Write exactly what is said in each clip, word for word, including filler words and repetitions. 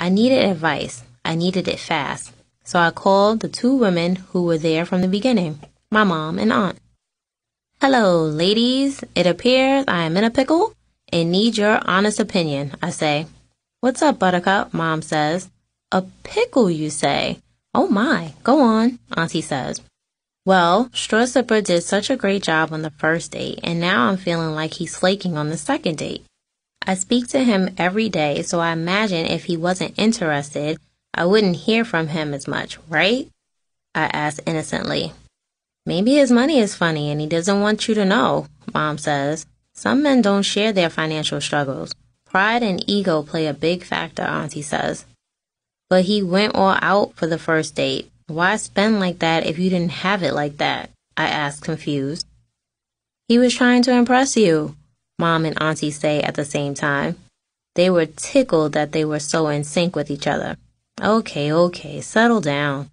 I needed advice. I needed it fast. So I called the two women who were there from the beginning, my mom and aunt. Hello, ladies. It appears I am in a pickle and need your honest opinion, I say. What's up, Buttercup? Mom says. A pickle, you say? Oh my, go on, Auntie says. Well, Straw Sipper did such a great job on the first date, and now I'm feeling like he's flaking on the second date. I speak to him every day, so I imagine if he wasn't interested, I wouldn't hear from him as much, right? I asked innocently. Maybe his money is funny and he doesn't want you to know, Mom says. Some men don't share their financial struggles. Pride and ego play a big factor, Auntie says. But he went all out for the first date. Why spend like that if you didn't have it like that? I asked, confused. He was trying to impress you, Mom and Auntie say at the same time. They were tickled that they were so in sync with each other. Okay, okay, settle down.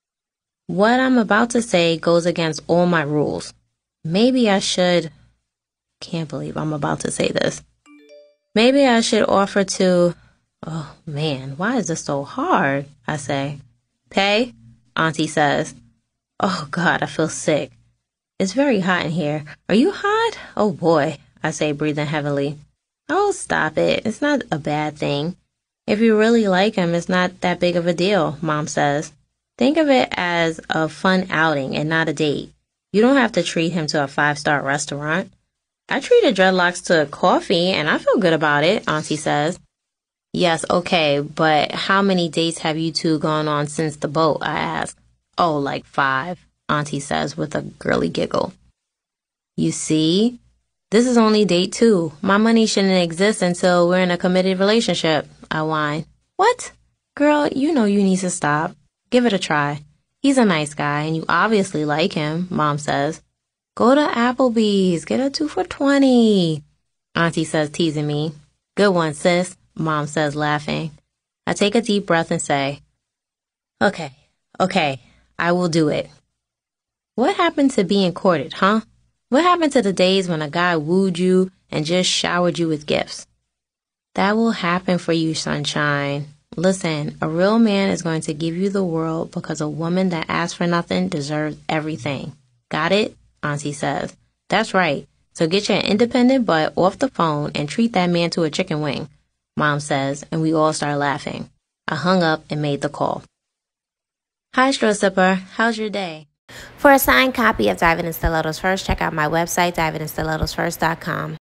What I'm about to say goes against all my rules. Maybe I should... Can't believe I'm about to say this. Maybe I should offer to... Oh, man, why is this so hard? I say. Pay? Auntie says. Oh, God, I feel sick. It's very hot in here. Are you hot? Oh, boy, I say, breathing heavily. Oh, stop it. It's not a bad thing. If you really like him, it's not that big of a deal, Mom says. Think of it as a fun outing and not a date. You don't have to treat him to a five-star restaurant. I treated Dreadlocks to coffee, and I feel good about it, Auntie says. Yes, okay, but how many dates have you two gone on since the boat, I ask. Oh, like five, Auntie says with a girly giggle. You see? This is only date two. My money shouldn't exist until we're in a committed relationship, I whine. What? Girl, you know you need to stop. Give it a try. He's a nice guy, and you obviously like him, Mom says. Go to Applebee's. Get a two for twenty, Auntie says, teasing me. Good one, sis, Mom says, laughing. I take a deep breath and say, Okay, okay, I will do it. What happened to being courted, huh? What happened to the days when a guy wooed you and just showered you with gifts? That will happen for you, sunshine. Listen, a real man is going to give you the world because a woman that asks for nothing deserves everything. Got it? Auntie says. That's right. So get your independent butt off the phone and treat that man to a chicken wing, Mom says, and we all start laughing. I hung up and made the call. Hi, Straw Sipper. How's your day? For a signed copy of Diving in Stilettos First, check out my website, diving in stilettos first dot com.